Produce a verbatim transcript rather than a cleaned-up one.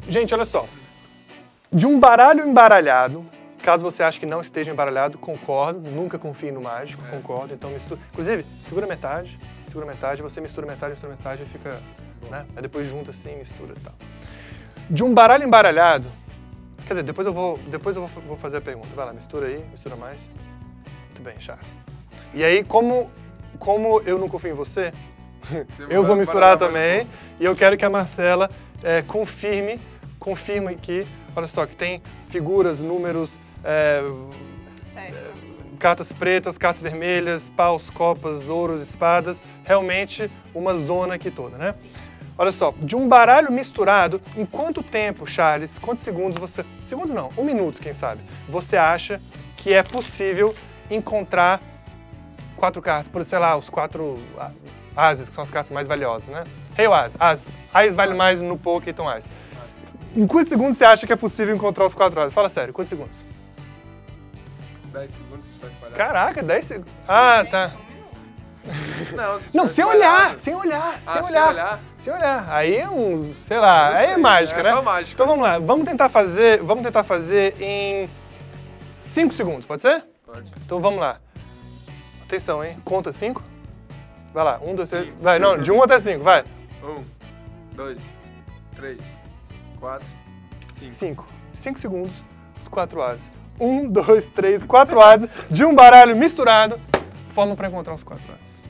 Gente, olha só. De um baralho embaralhado, caso você ache que não esteja embaralhado, concordo, nunca confie no mágico, é. concordo, então mistura. Inclusive, segura metade, segura metade, você mistura metade, mistura metade e fica, né? Aí depois junta assim, mistura e tal. De um baralho embaralhado, quer dizer, depois eu vou, depois eu vou, vou fazer a pergunta. Vai lá, mistura aí, mistura mais. Muito bem, Charles. E aí, como, como eu não confio em você, eu vou misturar também e eu quero que a Marcela é, confirme, confirme que, olha só, que tem figuras, números, é, é, cartas pretas, cartas vermelhas, paus, copas, ouros, espadas, realmente uma zona aqui toda, né? Sim. Olha só, de um baralho misturado, em quanto tempo, Charles, quantos segundos você... Segundos não, um minuto, quem sabe, você acha que é possível encontrar quatro cartas, por, sei lá, os quatro ases, que são as cartas mais valiosas, né? Rei ou as? As. As vale mais no poker, então as. Em quantos segundos você acha que é possível encontrar os quatro ases? Fala sério, quantos segundos? dez segundos se vai espalhar. Caraca, dez segundos. Ah, tá. Não, se Não, sem olhar, sem olhar, ah, sem olhar. Sem olhar? Sem olhar. Aí é uns, sei lá, aí é mágica, é né? Só mágica. Então vamos lá, vamos tentar fazer, vamos tentar fazer em cinco segundos, pode ser? Pode. Então vamos lá. Atenção, hein? Conta cinco. Vai lá, um, dois, três. Vai, não, de um até cinco, vai. Um, dois, três, quatro, cinco. Cinco. Cinco segundos, os quatro ases. Um, dois, três, quatro ases de um baralho misturado. Forma para encontrar os quatro ases.